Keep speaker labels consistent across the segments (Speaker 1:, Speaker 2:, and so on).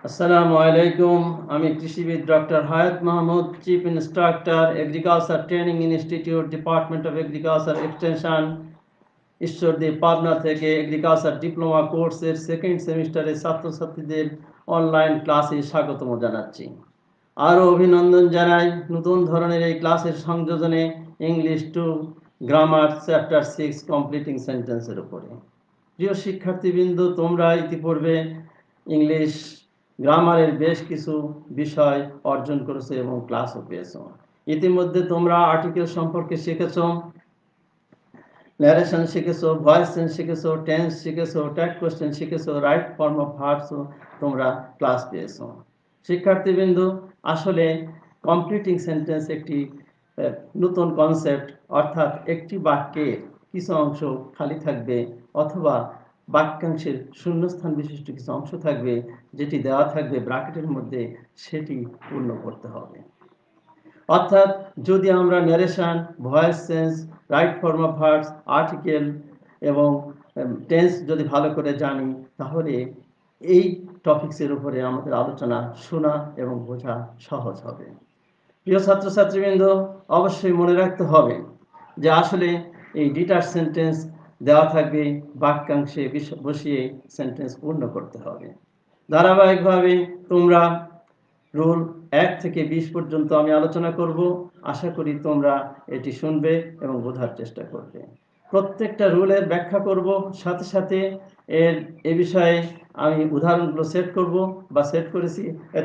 Speaker 1: আসসালামু আলাইকুম। আমি কৃষিবিদ doctor Hayat Mahmud, chief instructor, agriculture training institute, department of agriculture extension, Ishwardi, Pabna থেকে এগ্রিকালচার ডিপ্লোমা কোর্সের সেকেন্ড সেমিস্টারের ছাত্রছাত্রীদের অনলাইন ক্লাসে স্বাগতম জানাচ্ছি। আরও অভিনন্দন জানাই নতুন ধরনের এই ক্লাসের সংযোজনে English two grammar chapter 6 completing সেন্টেন্সের উপরে। প্রিয় শিক্ষার্থীবৃন্দ, তোমরা ইতিপূর্বে ইংলিশ গ্রামারের বেশ কিছু বিষয় অর্জন করেছো এবং ক্লাসও পেয়েছো। ইতিমধ্যে তোমরা আর্টিকেল সম্পর্কে শিখেছো, ন্যারেশন শিখেছো, ভয়েস চেঞ্জ শিখেছো, টেন্স শিখেছো, ট্যাগ কোয়েশ্চেন শিখেছো, রাইট ফর্ম অফ ভার্বসও তোমরা ক্লাস পেয়েছো। শিক্ষার্থীবৃন্দ, আসলে কমপ্লিটিং সেন্টেন্স একটি নতুন কনসেপ্ট, অর্থাৎ একটি বাক্যের কিছু অংশ খালি থাকবে অথবা বাক্যাংশের শূন্যস্থান বিশিষ্ট কিছু অংশ থাকবে, যেটি দেওয়া থাকবে ব্র্যাকেটের মধ্যে, সেটি পূর্ণ করতে হবে। অর্থাৎ যদি আমরা narration, voice change, right form of verbs, article এবং টেন্স যদি ভালো করে জানি, তাহলে এই টপিক্সের উপরে আমাদের আলোচনা শোনা এবং বোঝা সহজ হবে। প্রিয় ছাত্রছাত্রীবৃন্দ, অবশ্যই মনে রাখতে হবে যে আসলে এই ডিটাচ সেন্টেন্স দেওয়া থাকবে, বাক্যাংশে বসিয়ে সেন্টেন্স পূর্ণ করতে হবে। ধারাবাহিকভাবে তোমরা রুল 1 থেকে 20 পর্যন্ত আমি আলোচনা করব। আশা করি তোমরা এটি শুনবে এবং বোঝার চেষ্টা করবে। প্রত্যেকটা রুলের ব্যাখ্যা করব, সাথে সাথে এ বিষয়ে আমি উদাহরণগুলো সেট করব বা সেট করেছি।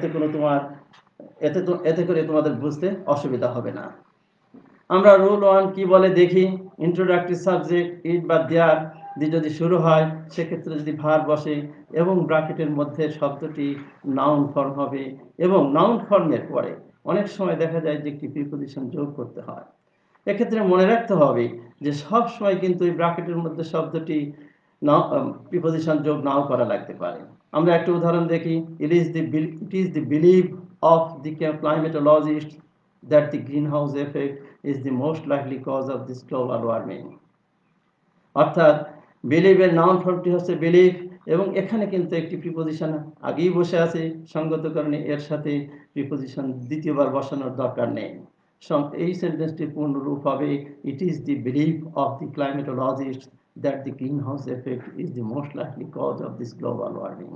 Speaker 1: এতে করে তোমাদের বুঝতে অসুবিধা হবে না। আমরা রুল 1 কি বলে দেখি। ইন্ট্রোডাক্টরি সাবজেক্ট ইট বা দেয়ার দিয়ে যদি শুরু হয়, সেক্ষেত্রে যদি ভার বসে এবং ব্র্যাকেটের মধ্যে শব্দটি নাউন ফর্ম হবে, এবং নাউন ফর্মের পরে অনেক সময় দেখা যায় যে একটি প্রিপোজিশন যোগ করতে হয়। এক্ষেত্রে মনে রাখতে হবে যে সব সময় কিন্তু এই ব্র্যাকেটের মধ্যে শব্দটি প্রিপোজিশন যোগ নাও করা লাগতে পারে। আমরা একটা উদাহরণ দেখি। It is the believe of the climatologist that the greenhouse effect is the most likely cause of this global warming. অর্থাৎ বিলিভের নাউন ফর্মটি হচ্ছে বিলিভ, এবং এখানে কিন্তু একটি প্রিপোজিশন আগেই বসে আছে, সঙ্গত কারণে এর সাথে প্রিপোজিশন দ্বিতীয়বার বসানোর দরকার নেই। এই সেন্টেন্সটির পূর্ণ রূপ হবে, it is the believe of the climatologist that the greenhouse effect is the most likely cause of this global warming.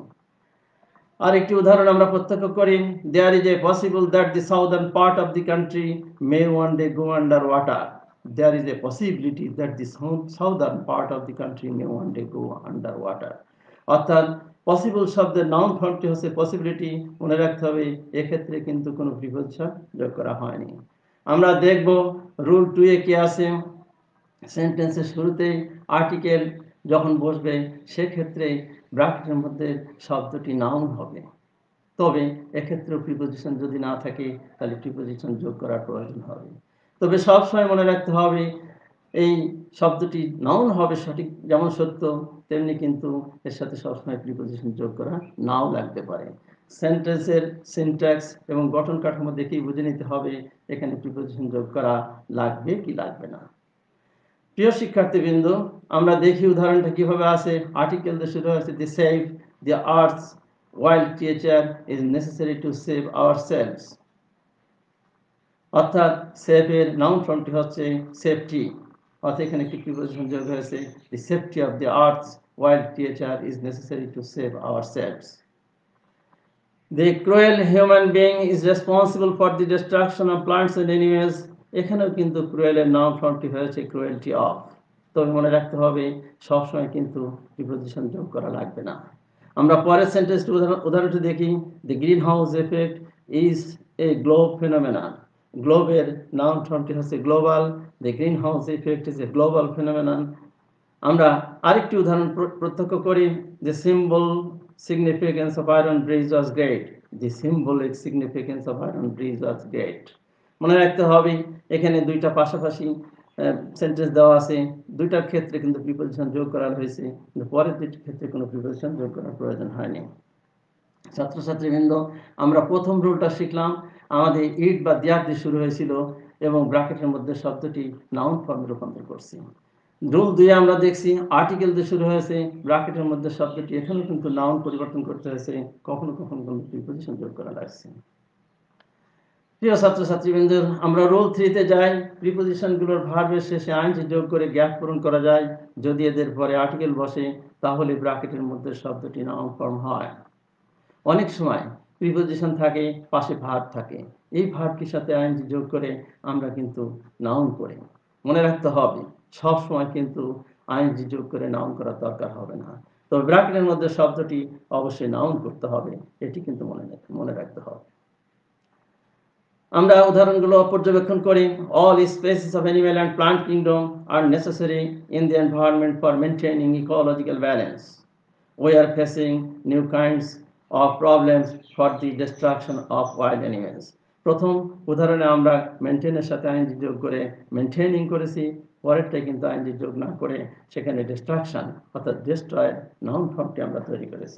Speaker 1: আরেকটি উদাহরণ আমরা প্রত্যক্ষ করি। There is a possible that the southern part of the country may one day go under water. There is a possibility that the southern part of the country may one day go under water. অর্থাৎ possible শব্দের noun ফর্মটি হচ্ছে possibility. মনে রাখতে হবে এক্ষেত্রে কিন্তু কোনো প্রিপোজিশন যোগ করা হয়নি। আমরা দেখব রুল 2 এ কি আছে। সেন্টেন্সের শুরুতে আর্টিকেল যখন বসবে, সেক্ষেত্রে ব্র্যাকেটের মধ্যে শব্দটি নাউন হবে। তবে এক্ষেত্রেও প্রিপোজিশন যদি না থাকে, তাহলে প্রিপোজিশন যোগ করার প্রয়োজন হবে। তবে সবসময় মনে রাখতে হবে এই শব্দটি নাউন হবে সঠিক, যেমন সত্য, তেমনি কিন্তু এর সাথে সবসময় প্রিপোজিশন যোগ করা নাও লাগতে পারে। সেন্টেন্সের সিনট্যাক্স এবং গঠন কাঠামো দেখেই বুঝে নিতে হবে এখানে প্রিপোজিশন যোগ করা লাগবে কি লাগবে না। প্রিয় শিক্ষার্থীবৃন্দ, আমরা দেখি উদাহরণটা কিভাবে আছে। আর্টিকেল দিয়ে শুরু হয়েছে, the save the earth's wild creature is necessary to save ourselves. অর্থাৎ সেভের নাউন ফর্মটি হচ্ছে সেফটি, অর্থাৎ এখানে একটি প্রিপোজিশন যোগ হয়েছে, the safety of the earth's wild creature is necessary to save ourselves. The cruel human being is responsible for the destruction of plants and animals. এখানেও কিন্তু ক্রুয়েলের নাউন ফর্মটি হয়েছে ক্রুয়েলটি অফ। তবে মনে রাখতে হবে সবসময় কিন্তু প্রিপোজিশন যোগ করা লাগবে না। আমরা পরের সেন্টেন্সটি উদাহরণটি দেখি। The green house effect is a globe phenomenon. গ্লোবের নাউন ফর্মটি হচ্ছে global. The green house effect is a global phenomenon. আমরা আরেকটি উদাহরণ প্রত্যক্ষ করি। The symbol significance of iron bridge was great. The symbolic significance of iron bridge was great. মনে রাখতে হবে এখানে দুইটা পাশাপাশি সেন্টেন্স দেওয়া আছে, দুইটার ক্ষেত্রে কিন্তু প্রিপোজিশন যোগ করা হয়েছে, কিন্তু পরের দুইটার ক্ষেত্রে কোনো প্রিপোজিশন যোগ করার প্রয়োজন হয়নি। ছাত্রছাত্রীবৃন্দ, আমরা প্রথম রুলটা শিখলাম। আমাদের ইট বা দেয়ার দিয়ে শুরু হয়েছিল এবং ব্র্যাকেটের মধ্যে শব্দটি নাউন ফর্মে রূপান্তর করছি। রুল 2 আমরা দেখছি আর্টিকেল দিয়ে শুরু হয়েছে, ব্র্যাকেটের মধ্যে শব্দটি, এখানেও কিন্তু নাউন পরিবর্তন করতে হয়েছে, কখনো কখনো কিন্তু প্রিপোজিশন যোগ করা লাগছে। প্রিয় ছাত্রছাত্রীবৃন্দ, আমরা রুল 3 তে যাই। প্রিপোজিশনগুলোর ভার্বের শেষে আইএনজি যোগ করে গ্যাপ পূরণ করা যায়। যদি এদের পরে আর্টিকেল বসে তাহলে ব্র্যাকেটের মধ্যে শব্দটি নাউন ফর্ম হয়। অনেক সময় প্রিপোজিশন থাকে, পাশে ভার্ব থাকে, এই ভার্বটির সাথে আইএনজি যোগ করে আমরা কিন্তু নাউন করি। মনে রাখতে হবে সব সময় কিন্তু আইএনজি যোগ করে নাউন করার দরকার হবে না, তবে ব্র্যাকেটের মধ্যে শব্দটি অবশ্যই নাউন করতে হবে, এটি কিন্তু মনে রাখতে হবে। আমরা উদাহরণগুলো পর্যবেক্ষণ করি। All species of animal and plant kingdom are necessary in the environment for maintaining ecological balance. We are facing new kinds of problems for the destruction of wild animals. প্রথম উদাহরণে আমরা মেনটেনের সাথে আইনজি যোগ করে মেনটেনিং করেছি, পরেরটা কিন্তু ING যোগ না করে সেখানে ডিস্ট্রাকশন অর্থাৎ ডিস্ট্রয়েড নাউন ফর্মটি আমরা তৈরি করেছি।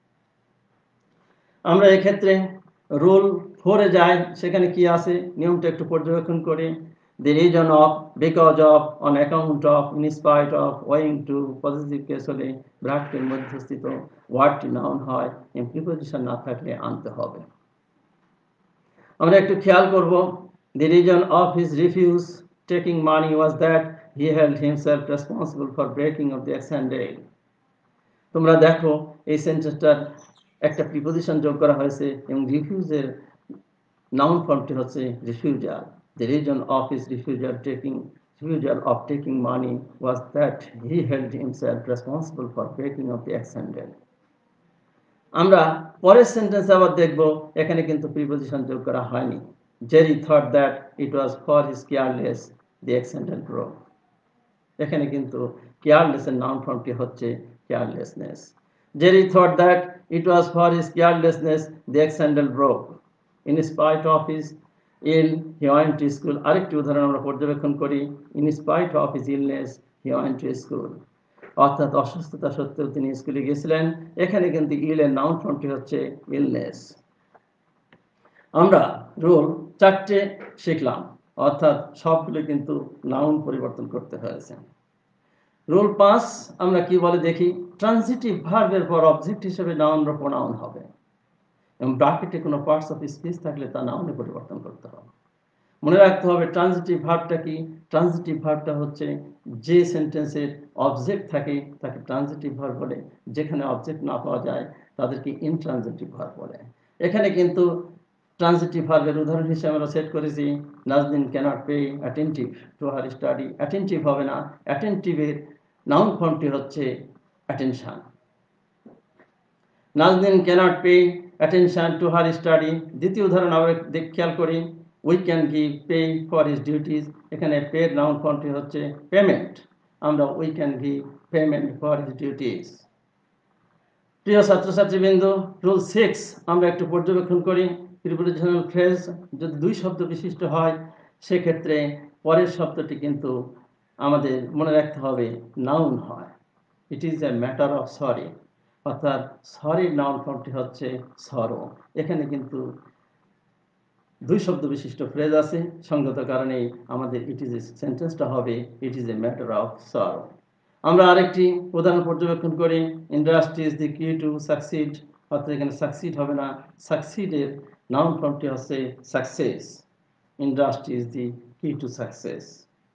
Speaker 1: আমরা এক্ষেত্রে রুল 4 এ যাই, সেখানে কি আছে নিয়মটা একটু পর্যবেক্ষণ করি। The reason of, because of, on account of, in spite of, owing to, positive case হলে ব্র্যাকেটের মধ্যস্থিত ওয়ার্ডটি নাউন হয়, এবং প্রিপোজিশন না থাকলে আনতে হবে। আমরা একটু খেয়াল করব। The reason of his refuse taking money was that he held himself responsible for breaking of the Alexandria. তোমরা দেখো এই সেন্টেন্সটার একটা প্রিপোজিশন যোগ করা হয়েছে এবং রিফিউজের নাউন ফর্মটি হচ্ছে refusal. The reason of his refusal of taking money was that he held himself responsible for breaking of the accident. আমরা পরের সেন্টেন্সে আবার দেখব, এখানে কিন্তু প্রিপোজিশন যোগ করা হয়নি। Jerry thought that it was for his careless the accident broke. এখানে কিন্তু কেয়ারলেস এর নাউন ফর্মটি হচ্ছে carelessness. Jerry thought that it was for his carelessness the accident broke. In spite of his ill he went to school. আরেকটি উদাহরণ আমরা পর্যবেক্ষণ করি। In spite of his illness he went to school. অর্থাৎ অসুস্থতা সত্ত্বেও তিনি স্কুলে গিয়েছিলেন। এখানে কিন্তু ইল এর নাউন ফর্মটি হচ্ছে ইলনেস। আমরা রুল 4টে শিখলাম, অর্থাৎ সবগুলো কিন্তু নাউন পরিবর্তন করতে হয়েছে। রুল 5 আমরা কি বলে দেখি। ট্রানজিটিভ ভার্বের পর অবজেক্ট হিসেবে নাউন বা প্রোনাউন হবে এবং ব্র্যাকেটে কোনো পার্টস অফ স্পিচ থাকলে তা নাউনে পরিবর্তন করতে হবে। মনে রাখতে হবে ট্রানজিটিভ ভার্বটা কি। ট্রানজিটিভ ভার্বটা হচ্ছে যে সেন্টেন্সের অবজেক্ট থাকে তাকে ট্রানজিটিভ ভার্ব বলে, যেখানে অবজেক্ট না পাওয়া যায় তাদেরকে ইনট্রানজিটিভ ভার্ব বলে। এখানে কিন্তু ট্রানজিটিভ ভার্বের উদাহরণ হিসেবে আমরা সেট করেছি Nazneen cannot pay attentive to her study. Attentive হবে না, অ্যাটেন্টিভের নাউন ফর্মটি হচ্ছে attention. Nazneen cannot pay attention to her study. দ্বিতীয় উদাহরণ আমরা খেয়াল করি। We can give pay for his duties. এখানে পে নাউন ফর্মটি হচ্ছে পেমেন্ট। আমরা we can give payment for his duties. প্রিয় ছাত্রছাত্রীবৃন্দ, রুল 6 আমরা একটু পর্যবেক্ষণ করি। প্রিপোজিশনাল ফ্রেজ যদি দুই শব্দ বিশিষ্ট হয় সেক্ষেত্রে পরের শব্দটি কিন্তু আমাদের মনে রাখতে হবে নাউন হয়। It is a matter of sorry, অর্থাৎ সরির নাউন ফর্মটি হচ্ছে সরো। এখানে কিন্তু দুই শব্দ বিশিষ্ট ফ্রেজ আছে, সঙ্গত কারণে আমাদের ইট ইজ এ সেন্টেন্সটা হবে it is a matter of sorrow. আমরা আরেকটি উদাহরণ পর্যবেক্ষণ করি। ইন্ডাস্ট্রি ইজ দি কি টু সাকসিড, অর্থাৎ এখানে সাকসিড হবে না, সাকসিডের নাউন ফর্মটি হচ্ছে সাকসেস। ইন্ডাস্ট্রি ইজ দি কি টু সাকসেস।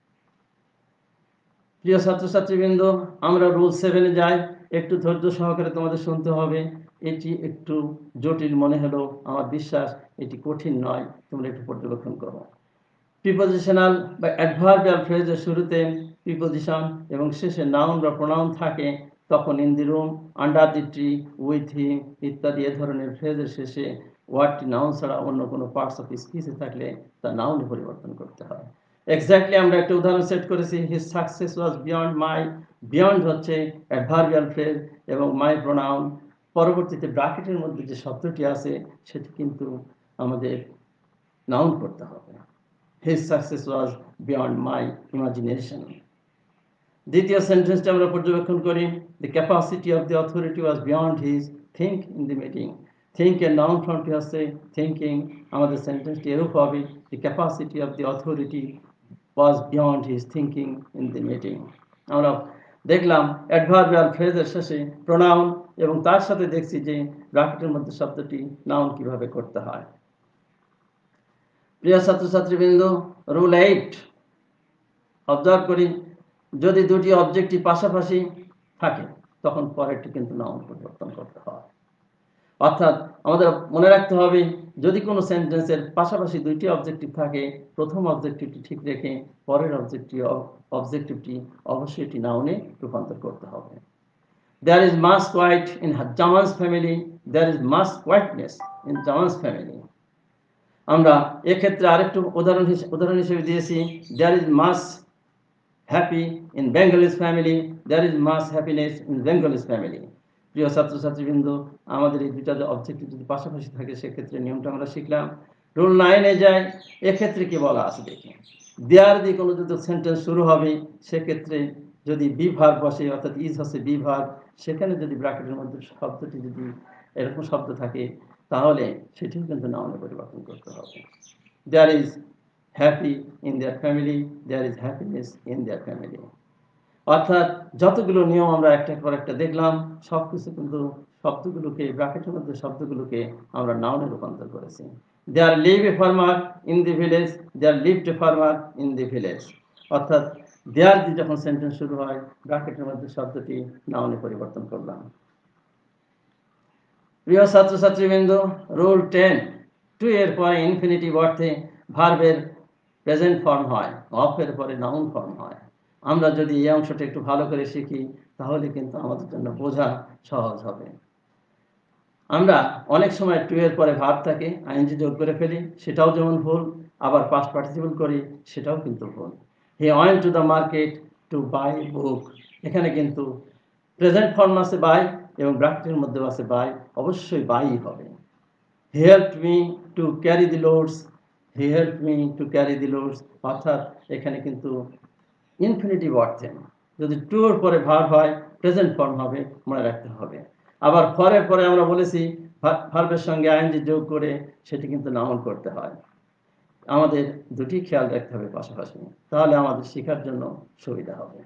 Speaker 1: প্রিয় ছাত্রছাত্রীবৃন্দ, আমরা রুল 7-এ যাই। একটু ধৈর্য সহকারে তোমাদের শুনতে হবে। এটি একটু জটিল মনে হলো, আমার বিশ্বাস এটি কঠিন নয়, তোমরা একটু পর্যবেক্ষণ করো। প্রিপোজিশনাল বা অ্যাডভার্বিয়াল ফ্রেজের শুরুতে প্রিপোজিশন এবং শেষে নাউন বা প্রোনাউন থাকে, তখন in the room, under the tree, with him ইত্যাদি এ ধরনের ফ্রেজের শেষে ওয়ার্ডটি নাউন ছাড়া অন্য কোনো পার্টস অফ স্পিচে থাকলে তা নাউনে পরিবর্তন করতে হয়। এক্স্যাক্টলি আমরা একটা উদাহরণ সেট করেছি। His success was beyond my. Beyond হচ্ছে অ্যাডভার্বিয়াল ফ্রেজ এবং মাই প্রোনাউন। পরবর্তীতে ব্র্যাকেটের মধ্যে যে শব্দটি আছে সেটি কিন্তু আমাদের নাউন করতে হবে। His success was beyond my imagination. দ্বিতীয় সেন্টেন্সটা আমরা পর্যবেক্ষণ করি। The capacity of the authority was beyond his think in the meeting. Think এর নাউন ফর্মটি হচ্ছে thinking। আমাদের সেন্টেন্সটি এরূপ হবে The capacity of the authority was beyond his thinking in the meeting. আমরা দেখলাম অ্যাডভার্বিয়াল ফ্রেজের শেষে প্রোনাউন এবং তার সাথে দেখছি যে ব্র্যাকেটের মধ্যে শব্দটি নাউন কিভাবে করতে হয়। প্রিয় ছাত্রছাত্রীবৃন্দ, রুল 8 অবজার্ভ করি, যদি দুটি অবজেক্টিভ পাশাপাশি থাকে তখন পরেরটি কিন্তু নাউন পরিবর্তন করতে হয়। অর্থাৎ আমাদের মনে রাখতে হবে, যদি কোনো সেন্টেন্সের পাশাপাশি দুইটি অবজেক্টিভ থাকে, প্রথম অবজেক্টিভটি ঠিক রেখে পরের অবজেক্টিভটি অবশ্যই এটি নাউনে রূপান্তর করতে হবে। There is much quiet in Jaman's family. There is much quietness in Jaman's family. আমরা এক্ষেত্রে আরেকটু উদাহরণ হিসেবে দিয়েছি, there is much happy in Bengal's family. There is much happiness in Bengal's family. প্রিয় ছাত্রছাত্রীবৃন্দ, আমাদের এই দুইটা অবজেক্টিভ যদি পাশাপাশি থাকে সেক্ষেত্রে নিয়মটা আমরা শিখলাম। রুল 9-এ যাই, এক্ষেত্রে কি বলা আছে দেখি। দেয়ার দিয়ে কোনো যদি সেন্টেন্স শুরু হবে, সেক্ষেত্রে যদি বি ভার্ব বসে, অর্থাৎ ইজ হচ্ছে বি ভার্ব, সেখানে যদি ব্র্যাকেটের মধ্যে শব্দটি যদি এরকম শব্দ থাকে তাহলে সেটিও কিন্তু নাউনে পরিবর্তন করতে হবে। There is happy in their family, there is happiness in their family. অর্থাৎ যতগুলো নিয়ম আমরা একটার পর একটা দেখলাম, সবকিছু কিন্তু শব্দগুলোকে, ব্র্যাকেটের মধ্যে শব্দগুলোকে আমরা নাউনে রূপান্তর করেছি। There live a farmer in the village, there lived a farmer in the village. অর্থাৎ দেয়ার দিয়ে যখন সেন্টেন্স শুরু হয়, ব্র্যাকেটের মধ্যে শব্দটি নাউনে পরিবর্তন করলাম। প্রিয় ছাত্রছাত্রীবৃন্দ, রুল 10, টু এর পরে ইনফিনিটিভ অর্থে ভার্বের প্রেজেন্ট ফর্ম হয়, অফ এর পরে নাউন ফর্ম হয়। আমরা যদি এই অংশটা একটু ভালো করে শিখি তাহলে কিন্তু আমাদের জন্য বোঝা সহজ হবে। আমরা অনেক সময় টু এর পরে ভার্ব থাকে আইএনজি যোগ করে ফেলি, সেটাও যেমন ভুল, আবার পাস্ট পার্টিসিপল করি, সেটাও কিন্তু ভুল। He went to the market to buy book, এখানে কিন্তু প্রেজেন্ট ফর্ম আছে বাই এবং ব্র্যাকেটের মধ্যেও আছে বাই, অবশ্যই বাই হবে। He helped me to carry the loads, he helped me to carry the loads. অর্থাৎ এখানে কিন্তু ইনফিনিটিভ অর্থে যদি টু এর পরে ভার্ব হয় প্রেজেন্ট ফর্ম হবে, মনে রাখতে হবে। আবার ফরের পরে আমরা বলেছি ভার্বের সঙ্গে আইএনজি যোগ করে সেটি কিন্তু নাউন করতে হয়। আমাদের দুটি খেয়াল রাখতে হবে পাশাপাশি, তাহলে আমাদের শেখার জন্য সুবিধা হবে।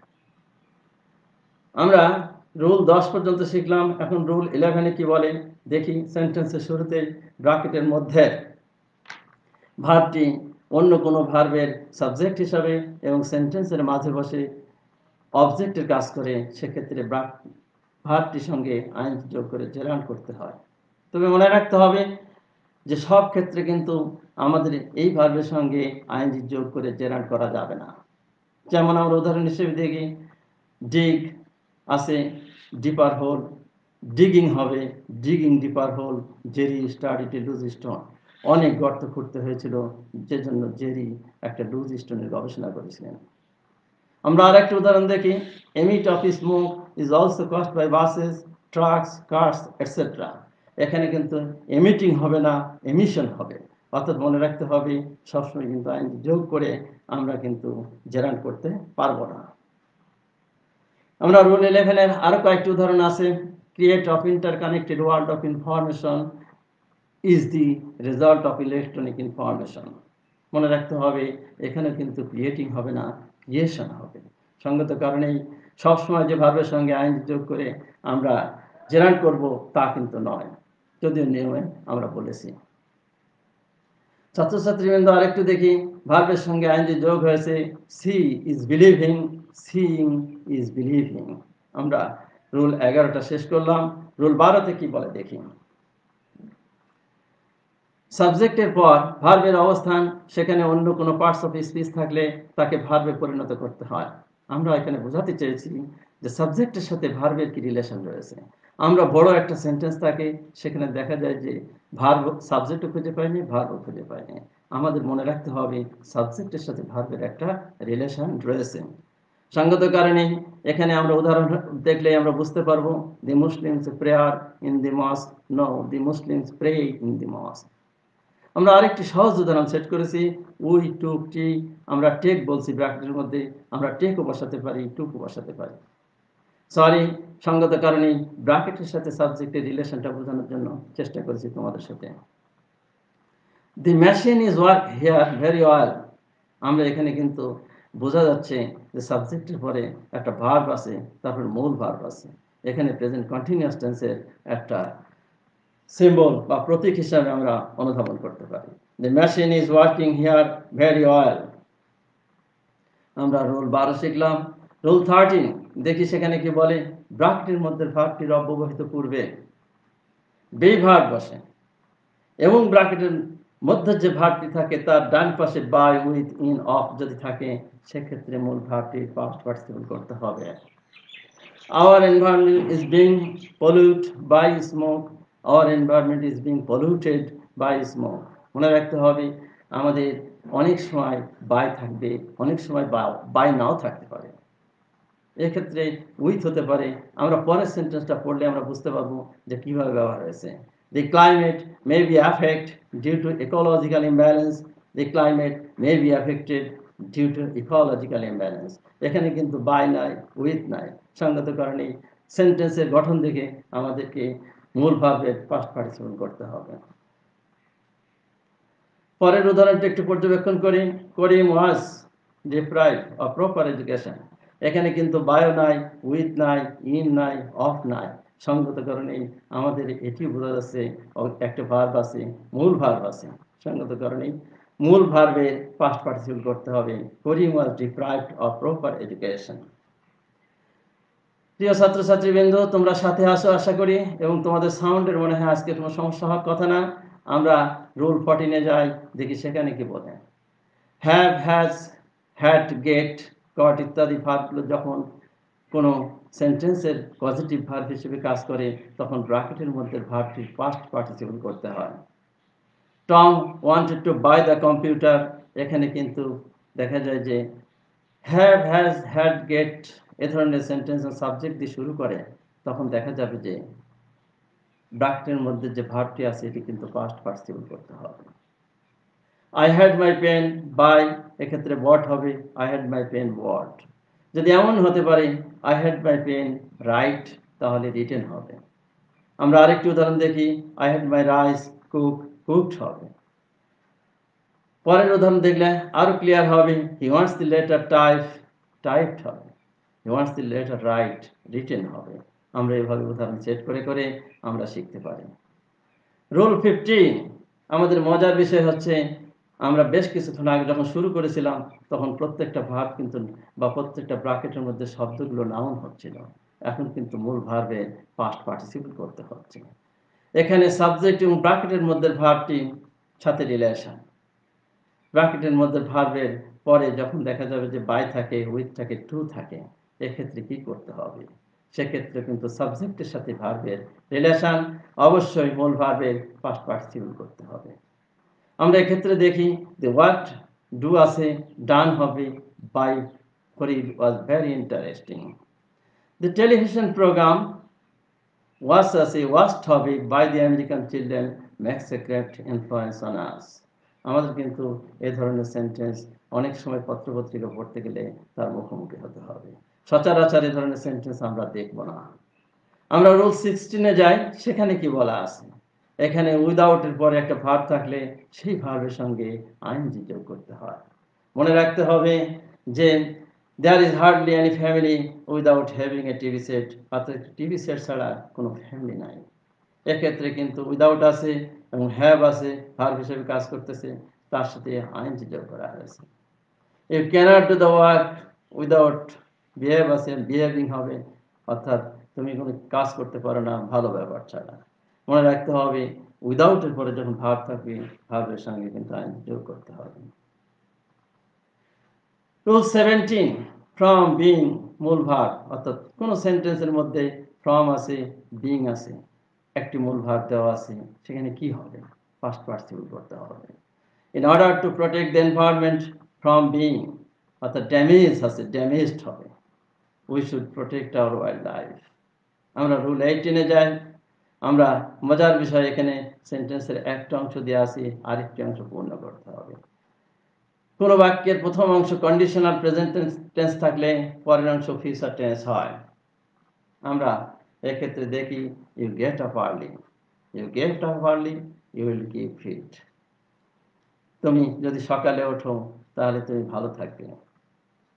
Speaker 1: আমরা রুল 10 পর্যন্ত শিখলাম, এখন রুল 11-এ কি বলে দেখি। সেন্টেন্সের শুরুতে ব্র্যাকেটের মধ্যে ভার্বটি অন্য কোনো ভার্বের সাবজেক্ট হিসাবে এবং সেন্টেন্সের মাঝে বসে অবজেক্টের কাজ করে, সেক্ষেত্রে ভার্বটির সঙ্গে আইএনজি যোগ করে জেরান্ড করতে হয়। তবে মনে রাখতে হবে যে সব ক্ষেত্রে কিন্তু আমাদের এই ভার্বের সঙ্গে আইএনজি যোগ করে জেরান্ড করা যাবে না। যেমন আমরা উদাহরণ হিসেবে দেখি, ডিগ আছে ডিপার হোল, ডিগিং হবে digging deeper hole, Jerry studied a loose stone. অনেক গর্ত খুঁড়তে হয়েছিল, যে জন্য জেরি একটা লুজ স্টোনের গবেষণা করেছিলেন। আমরা আর একটা উদাহরণ দেখি, emit of smoke is also caused by buses, trucks, cars etcetera. এখানে কিন্তু এমিটিং হবে না, এমিশন হবে। অর্থাৎ মনে রাখতে হবে সবসময় কিন্তু আইন যোগ করে আমরা কিন্তু জেরান্ড করতে পারবো না। আমরা রুল 11-এর আরো কয়েকটি উদাহরণ আছে। Create of interconnected world of information is the result of electronic information. মনে রাখতে হবে এখানে কিন্তু ক্রিয়েটিং হবে না, ক্রিয়েশন হবে। সঙ্গত কারণেই সবসময় যে ভার্বের সঙ্গে আইন যোগ করে আমরা জেরান্ড করব তা কিন্তু নয়, যদিও নিয়মে আমরা বলেছি। ছাত্রছাত্রীবৃন্দ আরেকটু দেখি, ভার্বের সঙ্গে আইনজি যোগ হয়েছে see is believing, seeing is believing. আমরা রুল 11টা শেষ করলাম। রুল 12-তে কি বলে দেখি। সাবজেক্টের পর ভার্বের অবস্থান, সেখানে অন্য কোনো পার্টস অফ স্পিচ থাকলে তাকে ভার্বে পরিণত করতে হয়। আমরা এখানে বোঝাতে চেয়েছি যে সাবজেক্টের সাথে ভার্বের কি রিলেশন রয়েছে। আমরা বড় একটা সেন্টেন্স থাকে, সেখানে দেখা যায় যে ভার্ব সাবজেক্টও খুঁজে পাইনি, ভার্বও খুঁজে পাইনি। আমাদের মনে রাখতে হবে সাবজেক্টের সাথে ভার্বের একটা রিলেশন রয়েছে। সঙ্গত কারণে এখানে আমরা উদাহরণ দেখলে আমরা বুঝতে পারবো, the Muslims prayer in the mosque, no the Muslims pray in the mosque. আমরা আরেকটি সহজ উদাহরণ সেট করেছি, উই টুক টি। আমরা টেক বলছি ব্র্যাকেটের মধ্যে, আমরা টেকও বসাতে পারি, টুকও বসাতে পারি। সরি, সঙ্গত কারণে ব্র্যাকেটের সাথে সাবজেক্টের রিলেশনটা বোঝানোর জন্য চেষ্টা করেছি তোমাদের সাথে। The machine is work here very well. আমরা এখানে কিন্তু বোঝা যাচ্ছে যে সাবজেক্টের পরে একটা ভার্ব আছে, তারপর মূল ভার্ব আছে। এখানে প্রেজেন্ট কন্টিনিউয়াস টেন্সের একটা সিম্বল বা প্রতীক হিসাবে আমরা অনুধাবন করতে পারি। The machine is working here very well. আমরা রুল 12 শিখলাম। রুল 13 দেখি সেখানে কি বলে। ব্র্যাকেটের মধ্যে ভার্বটির অব্যবহিত পূর্বে বি ভার্ব বসে এবং ব্র্যাকেটের মধ্যে যে ভার্বটি থাকে তার ডান পাশে বাই, উইথ, ইন, অফ যদি থাকে সেক্ষেত্রে মূল ভার্বটির পাস্ট পার্টিসিপল করতে হবে। Our environment is being polluted by smoke. Our environment is being polluted by smoke. মনে রাখতে হবে আমাদের অনেক সময় বাই থাকবে, অনেক সময় বাই নাও থাকতে পারে। এক্ষেত্রে উইথ হতে পারে। আমরা পরের সেন্টেন্সটা পড়লে আমরা বুঝতে পারবো যে কিভাবে ব্যবহার হয়েছে। The climate may be affected due to ecological imbalance. The climate may be affected due to ecological imbalance. এখানে কিন্তু বাই নাই, উইথ নাই। সঙ্গত কারণে সেন্টেন্সের গঠন দেখে আমাদেরকে মূল ভার্বের পাস্ট পার্টিসিপল করতে হবে। পরের উদাহরণটা একটু পর্যবেক্ষণ করি। Karim was deprived of proper education. এখানে কিন্তু বায়ো নাই, উইথ নাই, ইন নাই, অফ নাই। সঙ্গত কারণে আমাদের এটি বোঝা যাচ্ছে একটা ভার্ব আছে, মূল ভার্ব আছে। সঙ্গত কারণে মূল ভার্বের পাস্ট পার্টিসিপল করতে হবে। Karim was deprived of proper education. প্রিয় ছাত্রছাত্রীবৃন্দ, তোমরা সাথে আসো আশা করি, এবং তোমাদের সাউন্ডের মনে হয় আজকে কোনো সমস্যা হওয়ার কথা না। আমরা রুল 14 যাই, দেখি সেখানে কি বলে। Have, has, had, get, got ইত্যাদি ভার্বগুলো যখন কোনো সেন্টেন্সের পজিটিভ ভার্ব হিসেবে কাজ করে তখন ব্র্যাকেটের মধ্যে ভার্বটির পাস্ট পার্টিসিপল করতে হয়। Tom wanted to buy the computer. এখানে কিন্তু দেখা যায় যে হ্যাভ, হ্যাজ, হ্যাড, গেট এ ধরনের সেন্টেন্স সাবজেক্ট দিয়ে শুরু করে তখন দেখা যাবে যে ব্র্যাকেটের মধ্যে যে ভার্বটি আছে এটি কিন্তু পাস্ট পার্টিসিপল করতে হবে। I had my pen buy, এক্ষেত্রে বট হবে। I had my pen bought. যদি এমন হতে পারে I had my pen write, তাহলে রিটেন হবে। আমরা আরেকটি উদাহরণ দেখি। I had my rice cook, cooked হবে। পরের উদাহরণ দেখলে আরো ক্লিয়ার হবে। He wants the letter type, typed হবে। He wants the letter write, written হবে। আমরা এভাবে উদাহরণ সেট করে করে আমরা শিখতে পারি। রুল 15 আমাদের মজার বিষয় হচ্ছে আমরা বেশ কিছুক্ষণ আগে যখন শুরু করেছিলাম তখন প্রত্যেকটা ভার্ব কিন্তু বা প্রত্যেকটা ব্র্যাকেটের মধ্যে শব্দগুলো নাউন হচ্ছিল। এখন কিন্তু মূল ভার্বের পাস্ট পার্টিসিপল করতে হচ্ছে। এখানে সাবজেক্ট এবং ব্র্যাকেটের মধ্যে ভার্বটি সাথে রিলেশন। ব্র্যাকেটের মধ্যে ভার্বের পরে যখন দেখা যাবে যে বাই থাকে, উইথ থাকে, টু থাকে, এক্ষেত্রে কি করতে হবে? সেক্ষেত্রে কিন্তু সাবজেক্টের সাথে ভার্বের রিলেশন, অবশ্যই মূল ভার্বের পাস্ট পার্টিসিপল করতে হবে। আমরা এক্ষেত্রে দেখি যে ওয়াট ডু আছে, ডান হবে, by Farid was very interesting. The television program watch আছে, ওয়াচড হবে, by the American children makes a great influence on us. আমাদের কিন্তু এই ধরনের সেন্টেন্স অনেক সময় পত্রপত্রিকা পড়তে গেলে তার মুখোমুখি হতে হবে। সচরাচর এই ধরনের সেন্টেন্স আমরা দেখব না। আমরা রুল 16 যাই, সেখানে কি বলা আছে। এখানে উইদাউটের পরে একটা ভার্ব থাকলে সেই ভার্বের সঙ্গে আইএনজি যোগ করতে হয়। মনে রাখতে হবে যে there is hardly any family without having a TV set. অর্থাৎ টিভি সেট ছাড়া কোনো ফ্যামিলি নাই। এক্ষেত্রে কিন্তু উইদাউট আছে এবং হ্যাভ আছে, ভার্ব হিসেবে কাজ করতেছে, তার সাথে আইএনজি যোগ করা হয়েছে। You cannot do the work without behave আছে, বিহেভিং হবে। অর্থাৎ তুমি কোনো কাজ করতে পারো না ভালো ব্যবহার ছাড়া। মনে রাখতে হবে উইদাউটের পরে যখন ভার্ব থাকবে ভার্বের সঙ্গে কিন্তু আইএনজি যোগ করতে হবে। রুল 17 ফ্রম বিং মূল ভার্ব, অর্থাৎ কোনো সেন্টেন্সের মধ্যে ফ্রম আছে, বিং আছে, একটি মূল ভার্ব দেওয়া আছে, সেখানে কি হবে? পাস্ট পার্টিসিপল করতে হবে। In order to protect the environment from being, অর্থাৎ ড্যামেজ আছে, ড্যামেজড হবে। We should protect our wild life. আমরা রুল 18 যাই। আমরা মজার বিষয়, এখানে সেন্টেন্সের একটা অংশ দেওয়া আছে, আরেকটি অংশ পূর্ণ করতে হবে। কোনো বাক্যের প্রথম অংশ কন্ডিশনাল প্রেজেন্ট টেন্স থাকলে পরের অংশ ফিউচার টেন্স হয়। আমরা এক্ষেত্রে দেখি you get up early, you get up early, you will keep fit. তুমি যদি সকালে ওঠো তাহলে তুমি ভালো থাকবে।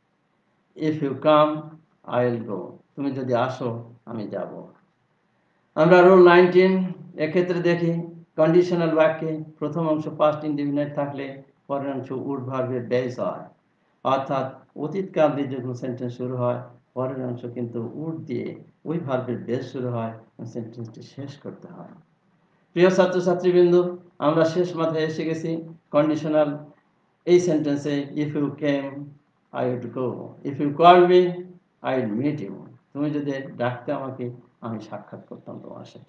Speaker 1: If you come I will go, তুমি যদি আসো আমি যাব। আমরা রুল 19 এক্ষেত্রে দেখি কন্ডিশনাল বাক্যে প্রথম অংশ পাস্ট ইনডিফিনিট থাকলে পরের অংশ উড ভার্বের বেস হয়, অর্থাৎ অতীতকাল দিয়ে যখন সেন্টেন্স শুরু হয় পরের অংশ কিন্তু উড দিয়ে ওই ভার্বের বেস শুরু হয়, সেন্টেন্সটি শেষ করতে হয়। প্রিয় ছাত্রছাত্রীবৃন্দ, আমরা শেষ মাথায় এসে গেছি কন্ডিশনাল এই সেন্টেন্সে। If you came I would go, if you call me I will meet you, তুমি যদি ডাকতে আমাকে আমি সাক্ষাৎ করতাম তোমার সাথে।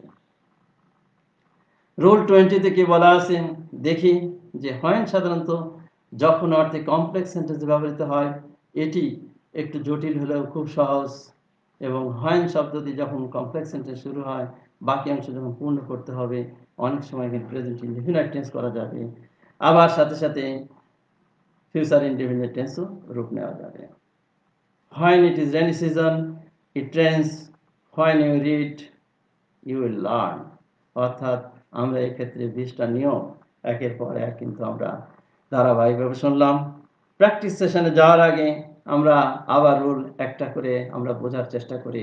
Speaker 1: রুল 20-তে কি বলা আছে দেখি যে হোয়েন সাধারণত যখন অর্থে কমপ্লেক্স সেন্টেন্স ব্যবহৃত হয় এটি একটু জটিল হলেও খুব সহজ, এবং হোয়েন শব্দটি যখন কমপ্লেক্স সেন্টেন্স শুরু হয় বাকি অংশ যখন পূর্ণ করতে হবে অনেক সময় কিন্তু প্রেজেন্ট ইনডিফিনিট টেন্স করা যাবে, আবার সাথে সাথে ফিউচার ইনডিফিনিট টেন্সও রূপ নেওয়া যাবে। When it is rainy season it rains, when you read you will learn, অর্থাৎ আমরা এক্ষেত্রে 20টা নিয়ম একের পর এক কিন্তু আমরা ধারাবাহিকভাবে শুনলাম। প্র্যাকটিস সেশনে যাওয়ার আগে আমরা আবার রুল একটা করে আমরা বোঝার চেষ্টা করি।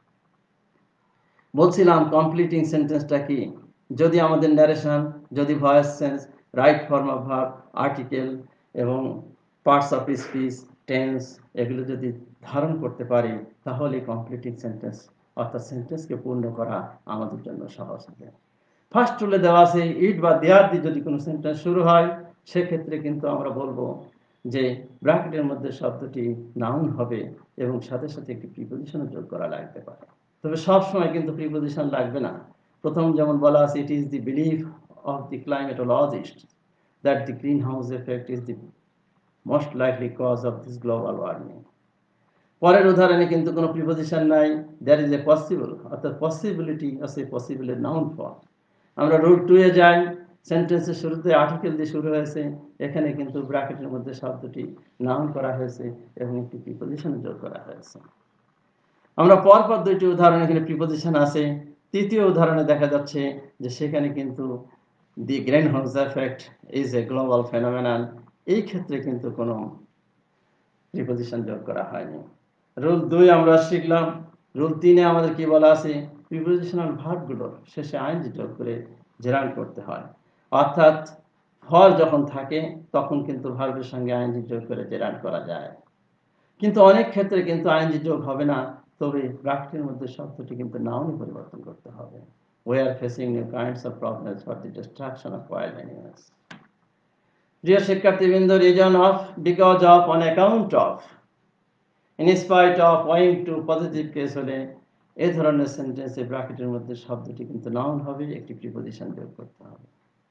Speaker 1: বলছিলাম কমপ্লিটিং সেন্টেন্সটা কি, যদি আমাদের ন্যারেশন, যদি voice sense, right form of verb, article এবং পার্টস অফ স্পিচ, টেন্স এগুলো যদি ধারণ করতে পারি তাহলে কমপ্লিটিং সেন্টেন্স অর্থাৎ সেন্টেন্সকে পূর্ণ করা আমাদের জন্য সহজ হবে। ফার্স্ট রুলে দেওয়া আছে ইট বা দেয়ার দিয়ে যদি কোনো সেন্টেন্স শুরু হয় সেক্ষেত্রে কিন্তু আমরা বলবো যে ব্র্যাকেটের মধ্যে শব্দটি নাউন হবে এবং সাথে সাথে একটি প্রিপোজিশনও যোগ করা লাগতে পারে, তবে সব সময় কিন্তু প্রিপোজিশন লাগবে না। প্রথম যেমন বলা আছে it is the belief of the climatologist that the green house effect is the most likely cause of this global warming. পরের উদাহরণে কিন্তু কোনো প্রিপোজিশন নাই, দ্যাট ইজ এ পসিবল, অর্থাৎ পসিবিলিটি আছে পসিবলের নাউন ফর্ম। আমরা রুল 2-এ যাই, সেন্টেন্সের শুরুতে আর্টিকেল দিয়ে শুরু হয়েছে, এখানে কিন্তু ব্র্যাকেটের মধ্যে শব্দটি নাউন করা হয়েছে এবং একটি প্রিপোজিশন যোগ করা হয়েছে। আমরা পরপর দুইটি উদাহরণ এখানে প্রিপোজিশন আছে, তৃতীয় উদাহরণে দেখা যাচ্ছে যে সেখানে কিন্তু the green house effect is a global phenomenon, এই ক্ষেত্রে কিন্তু কোনো প্রিপোজিশন যোগ করা হয়নি। রুল 2 আমরা শিখলাম। রুল 3-এ আমাদের কি বলা আছে, প্রিপোজিশনাল ভার্বগুলো শেষে আইনজি যোগ করে জেরান্ড করতে হয়, অর্থাৎ ফর যখন থাকে তখন কিন্তু ভার্বের সঙ্গে আইনজি যোগ করে জেরান্ড করা যায়, কিন্তু অনেক ক্ষেত্রে কিন্তু আইনজি যোগ হবে না, তবে ব্র্যাকেটের মধ্যে শব্দটি কিন্তু নাউনে পরিবর্তন করতে হবে। We are facing new kinds of problems for the destruction of wild animals. প্রিয় শিক্ষার্থীবৃন্দ, reason of, because of, on account of, in spite of, owing to positive case হলে এই ধরনের সেন্টেন্সে ব্র্যাকেটের মধ্যে শব্দটি কিন্তু নাউন হবে, একটি প্রিপোজিশন যোগ করতে হবে।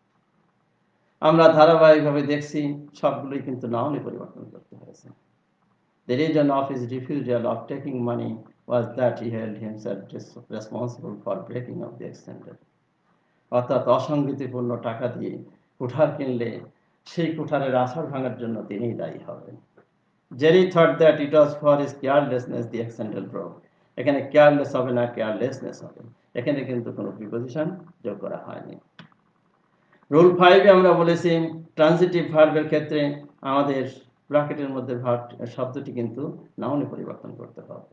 Speaker 1: আমরা ধারাবাহিকভাবে দেখছি সবগুলোই কিন্তু নাউনে পরিবর্তন করতে হয়েছে। The reason of his refusal of taking money was that he held himself responsible for breaking of the extended, অর্থাৎ অসঙ্গতিপূর্ণ টাকা দিয়ে কুঠার কিনলে সেই কুঠারের আছাড় ভাঙার জন্য তিনিই দায়ী হবেন। Jerry thought that it was for his carelessness the extended broke, এখানে কেয়ারলেস হবে না, কেয়ারলেসনেস হবে, এখানে কিন্তু কোনো প্রিপোজিশন যোগ করা হয়নি। রুল 5-এ আমরা বলেছি ট্রানজিটিভ ভার্বের ক্ষেত্রে আমাদের ব্র্যাকেটের মধ্যে ভার্ব শব্দটি কিন্তু নাউনে পরিবর্তন করতে হবে।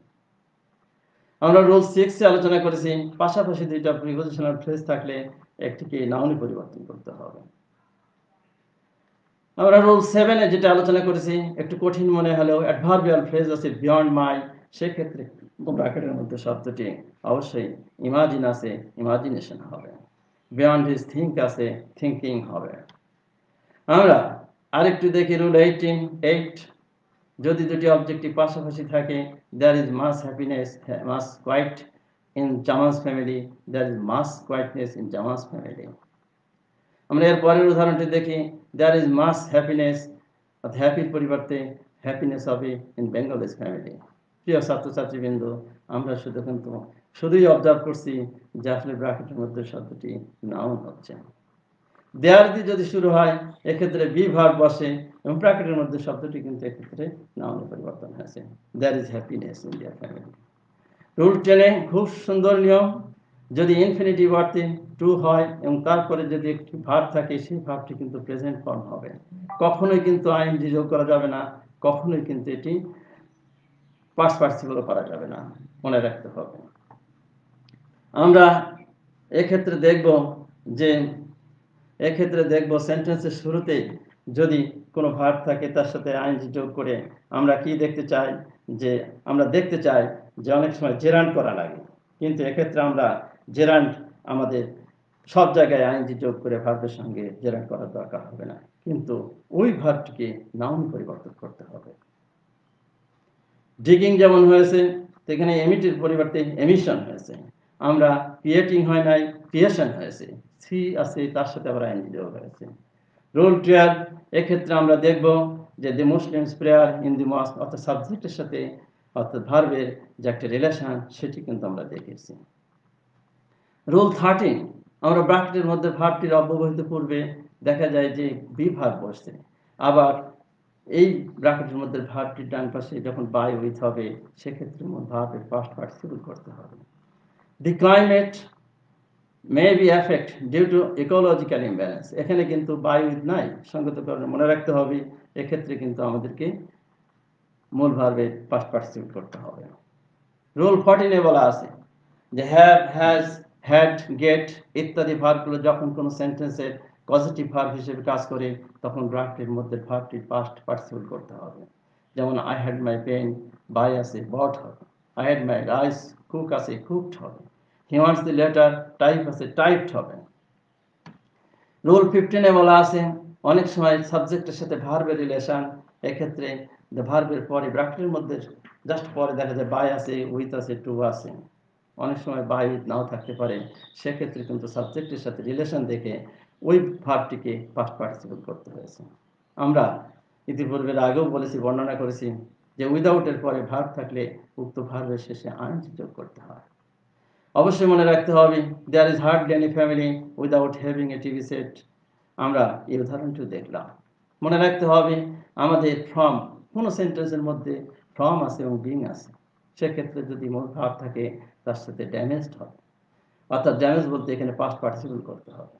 Speaker 1: আমরা রুল 6-এ আলোচনা করেছি পাশাপাশি দুইটা প্রিপোজিশনাল ফ্রেজ থাকলে একটিকে নাউনে পরিবর্তন করতে হবে। আমরা রুল 7-এ যেটা আলোচনা করেছি একটু কঠিন মনে হলেও অ্যাডভার্বিয়াল ফ্রেজ আছে বিয়ন্ড মাই, সেক্ষেত্রে ব্র্যাকেটের মধ্যে শব্দটি অবশ্যই ইমাজিন আছে, ইমাজিনেশন হবে। বিয়ন্ড হিজ থিঙ্ক আছে, থিঙ্কিং হবে। আমরা আরেকটু দেখি রুল 8, যদি দুটি অবজেক্টিভ পাশাপাশি থাকে, there is much happiness, much quiet in Jamas family, there is much quietness in Jamas family. আমরা এর পরের উদাহরণটি দেখি, দেয়ার ইজ মাস হ্যাপিনেস, হ্যাপির পরিবর্তে হ্যাপিনেস হবে ইন বেঙ্গলিস ফ্যামিলি। প্রিয় ছাত্রছাত্রীবৃন্দ, আমরা শুধুই অবজার্ভ করছি যে আসলে ব্র্যাকেটের মধ্যে শব্দটি নাউন হচ্ছে। দেয়ার দিয়ে যদি শুরু হয় এক্ষেত্রে বি ভার্ব বসে এবং ব্র্যাকেটের মধ্যে শব্দটি কিন্তু এক্ষেত্রে নাউনে পরিবর্তন হয়েছে, there is happiness in their family. Rule 10-এ খুব সুন্দর নিয়ম, যদি ইনফিনিটিভ অর্থে টু হয় এবং তারপরে যদি একটি ভার্ব থাকে সেই ভার্বটি কিন্তু প্রেজেন্ট ফর্ম হবে, কখনোই কিন্তু আইএনজি যোগ করা যাবে না, কখনোই কিন্তু এটি পাস্ট পার্টিসিপলও করা যাবে না, মনে রাখতে হবে। আমরা এক্ষেত্রে দেখব সেন্টেন্সের শুরুতেই যদি কোনো ভার্ব থাকে তার সাথে আইএনজি যোগ করে আমরা দেখতে চাই যে অনেক সময় জেরান্ড করা লাগে, কিন্তু এক্ষেত্রে আমরা জেরান্ড আমাদের সব জায়গায় আইএনজি যোগ করে ভার্বের সঙ্গে জেরান্ড করার দরকার হবে না, কিন্তু ওই ভার্বটিকে নাউন পরিবর্তন করতে হবে। ডিগিং যেমন হয়েছে সেখানে এমিটের পরিবর্তে এমিশন হয়েছে, আমরা ক্রিয়েটিং হয় নাই, ক্রিয়েশন হয়েছে, সি আছে তার সাথে আবার আইএনজি যোগ হয়েছে। রোল 12 এক্ষেত্রে আমরা দেখব যে the Muslims prayer in the mosque অর্থাৎ সাবজেক্টের সাথে অর্থাৎ ভার্বের যে একটা রিলেশন সেটি কিন্তু আমরা দেখেছি। রুল 13 আমরা ব্র্যাকেটের মধ্যে ভার্বটির অব্যবহিত পূর্বে দেখা যায় যে বি ভার্ব বসছে, আবার এই ব্র্যাকেটের মধ্যে ভার্বটির ডান পাশে যখন বাই উইথ হবে সেক্ষেত্রে ভার্বের পাস্ট পার্টিসিপল করতে হবে। The climate may be effect due to ecological imbalance, এখানে কিন্তু বাই উইথ নাই, সঙ্গত কারণে মনে রাখতে হবে এক্ষেত্রে কিন্তু আমাদেরকে মূল ভার্বের পাস্ট পার্টিসিপল করতে হবে। রুল 14 বলা আছে যে হ্যাভ, হ্যাজ, হ্যাড, গেট ইত্যাদি ভার্বগুলো যখন কোনো সেন্টেন্সের পজিটিভ ভার্ব হিসেবে কাজ করে তখন ব্র্যাকেটের মধ্যে ভার্বটির পাস্ট পার্টিসিপল করতে হবে। যেমন I had my pen, buy আছে বট হবে, I had my rice, cook আছে কুকড হবে, he wants the letter, type আছে টাইপড হবে। রুল 15 বলা আছে অনেক সময় সাবজেক্টের সাথে ভার্বের রিলেশন, এক্ষেত্রে ভার্বের পরে ব্র্যাকেটের মধ্যে জাস্ট পরে দেখা যায় বাই আছে, উইথ আছে, টু আছে, অনেক সময় বাই উইথ নাও থাকতে পারে, সেক্ষেত্রে কিন্তু সাবজেক্টের সাথে রিলেশন দেখে ওই ভার্বটিকে পাস্ট পার্টিসিপল করতে হয়েছে। আমরা ইতিপূর্বের আগেও বলেছি, বর্ণনা করেছি যে উইদাউটের পরে ভার্ব থাকলে উক্ত ভার্বের শেষে আইএনজি যোগ করতে হয়। অবশ্যই মনে রাখতে হবে there is hardly any family without having a TV set, আমরা এই উদাহরণটি দেখলাম। মনে রাখতে হবে আমাদের ফ্রম, কোনো সেন্টেন্সের মধ্যে ফ্রম আছে এবং বিং আছে, সেক্ষেত্রে যদি মূল ভার্ব থাকে তার সাথে ড্যামেজড হবে, অর্থাৎ ড্যামেজ বলতে এখানে পাস্ট পার্টিসিপল করতে হবে।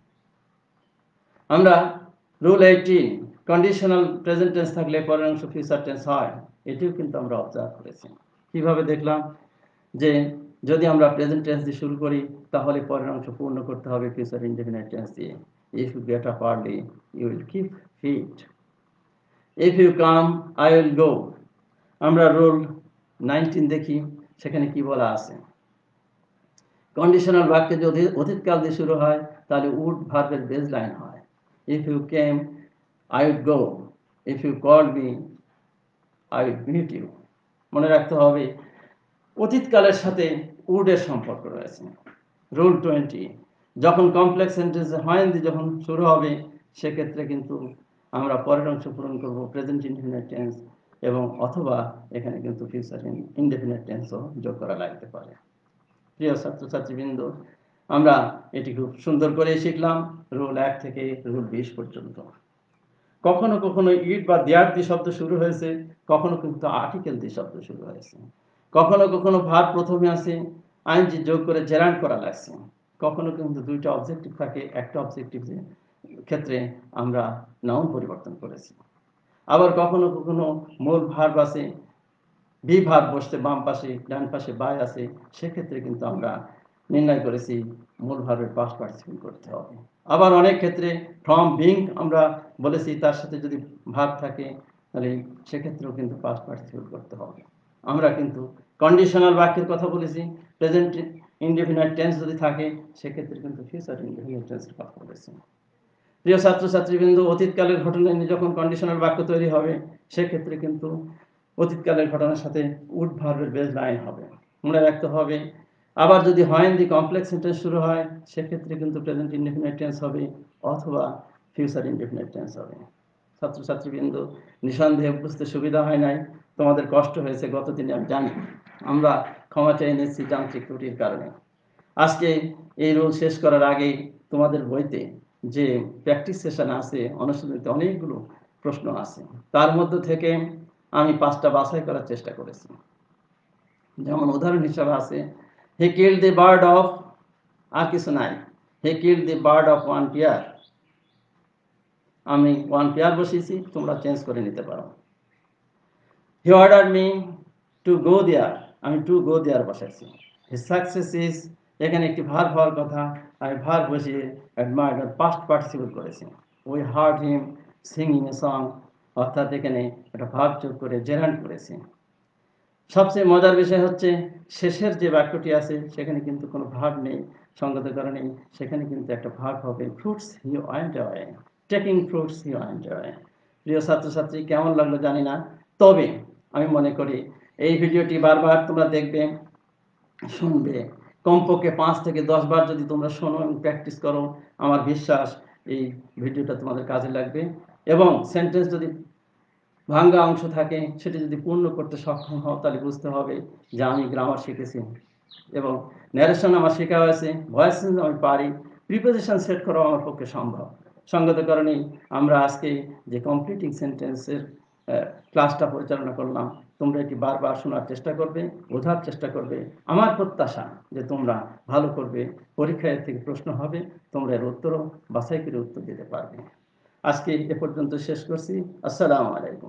Speaker 1: আমরা রুল 18 কন্ডিশনাল প্রেজেন্ট টেন্স থাকলে পরের অংশ ফিউচার টেন্স হয়, এটিও কিন্তু আমরা অবজার্ভ করেছি। কিভাবে দেখলাম যে যদি আমরা প্রেজেন্ট টেন্স দিয়ে শুরু করি তাহলে পরের অংশ পূর্ণ করতে হবে ফিউচার ইনডেফিনিট টেন্স দিয়ে। If you get up early you will keep fit, if you come I will go. আমরা রুল 19 দেখি, সেখানে কি বলা আছে। কন্ডিশনাল বাক্যে যদি অতীতকাল দিয়ে শুরু হয় তাহলে উড ভার্বের বেজ লাইন হয়। If you came I would go, if you call me I would meet you. মনে রাখতে হবে অতীতকালের সাথে উডের সম্পর্ক রয়েছে। রুল 20 যখন কমপ্লেক্স সেন্টেন্সে হয় দিয়ে যখন শুরু হবে সেক্ষেত্রে কিন্তু আমরা পরের অংশ পূরণ করব প্রেজেন্ট ইনডেফিনিট টেন্স, এবং অথবা এখানে কিন্তু ফিউচার ইনডেফিনিট টেন্সও যোগ করা লাগতে পারে। প্রিয় ছাত্রছাত্রীবৃন্দ, আমরা এটি খুব সুন্দর করে শিখলাম রুল 1 থেকে রুল 20 পর্যন্ত। কখনো কখনো ইট বা দেয়ার দিয়ে শব্দ শুরু হয়েছে, কখনো কিন্তু আর্টিকেল দিয়ে শব্দ শুরু হয়েছে, কখনো কখনো ভার্ব প্রথমে আসে আইএনজি যোগ করে জেরান্ড করা লাগছে, কখনো কিন্তু দুইটা অবজেক্টিভ থাকে, একটা অবজেক্টিভ ক্ষেত্রে আমরা নাউন পরিবর্তন করেছি, আবার কখনো কখনো মূল ভার্ব আছে, বি ভার্ব বসতে বাম পাশে, ডান পাশে বাই আছে, সেক্ষেত্রে কিন্তু আমরা নির্ণয় করেছি মূল ভার্বের পাস্ট পার্টিসিপল করতে হবে। আবার অনেক ক্ষেত্রে ফ্রম বিং আমরা বলেছি তার সাথে যদি ভার্ব থাকে তাহলে সেক্ষেত্রেও কিন্তু পাস্ট পার্টিসিপল করতে হবে। আমরা কিন্তু কন্ডিশনাল বাক্যের কথা বলেছি, প্রেজেন্ট ইনডেফিনিট টেন্স যদি থাকে সেক্ষেত্রে কিন্তু ফিউচার ইনডেফিনিট টেন্সের কথা বলেছি। প্রিয় ছাত্রছাত্রীবৃন্দ, অতীতকালের ঘটনা নিয়ে যখন কন্ডিশনাল বাক্য তৈরি হবে সেক্ষেত্রে কিন্তু অতীতকালের ঘটনার সাথে উড ভার্বের বেজ লাইন হবে, মনে রাখতে হবে। আবার যদি হয় দি কমপ্লেক্স সেন্টেন্স শুরু হয় সেক্ষেত্রে কিন্তু প্রেজেন্ট ইনডেফিনিট টেন্স হবে অথবা ফিউচার ইনডেফিনিট টেন্স হবে। ছাত্রছাত্রীবৃন্দ, নিঃসন্দেহে বুঝতে সুবিধা হয় নাই, তোমাদের কষ্ট হয়েছে গতদিনে আমি জানি, আমরা ক্ষমা চেয়ে নিচ্ছি যান্ত্রিক ত্রুটির কারণে। আজকে এই রোল শেষ করার আগেই তোমাদের বইতে যে প্র্যাকটিস সেশন আছে, অনুশীলনীতে অনেকগুলো প্রশ্ন আছে, তার মধ্য থেকে আমি 5টা বাছাই করার চেষ্টা করেছি। যেমন উদাহরণ হিসাবে আছে he killed the bird of, আর কিছু নাই, he killed the bird of one pair, আমি ওয়ান পেয়ার বসিয়েছি, তোমরা চেঞ্জ করে নিতে পারো। He order me to go there, আমি টু গো দেয়ার বসাইছি। হিজ সাকসেস ইজ, এখানে একটি ভার্ব হওয়ার কথা, আমি ভার্ব বসিয়ে অ্যাডমায়ার্ড পাস্ট পার্টিসিপল করেছি। We heard him singing a song, অর্থাৎ এখানে একটা ভার্ব যোগ করে জেরান্ড করেছি। সবচেয়ে মজার বিষয় হচ্ছে শেষের যে বাক্যটি আছে সেখানে কিন্তু কোনো ভার্ব নেই, সঙ্গত কারণে সেখানে কিন্তু একটা ভার্ব হবে, fruits he went away, taking fruits he went away. প্রিয় ছাত্রছাত্রী, কেমন লাগলো জানি না, তবে আমি মনে করি এই ভিডিওটি বারবার তোমরা দেখবে, শুনবে, কমপক্ষে 5 থেকে 10 বার যদি তোমরা শোনো এবং প্র্যাকটিস করো, আমার বিশ্বাস এই ভিডিওটা তোমাদের কাজে লাগবে। এবং সেন্টেন্স যদি ভাঙ্গা অংশ থাকে সেটি যদি পূর্ণ করতে সক্ষম হও তাহলে বুঝতে হবে যে আমি গ্রামার শিখেছি এবং ন্যারেশন আমার শেখা হয়েছে, ভয়েস চেঞ্জ আমি পারি, প্রিপোজিশন সেট করাও আমার পক্ষে সম্ভব। সঙ্গত কারণেই আমরা আজকে যে কমপ্লিটিং সেন্টেন্সের ক্লাসটা পরিচালনা করলাম, তোমরা এটি বারবার শোনার চেষ্টা করবে, বোঝার চেষ্টা করবে। আমার প্রত্যাশা যে তোমরা ভালো করবে, পরীক্ষায় থেকে প্রশ্ন হবে, তোমরা এর উত্তরও বাছাই করে উত্তর দিতে পারবে। আজকে এ পর্যন্ত শেষ করছি। আসসালামু আলাইকুম।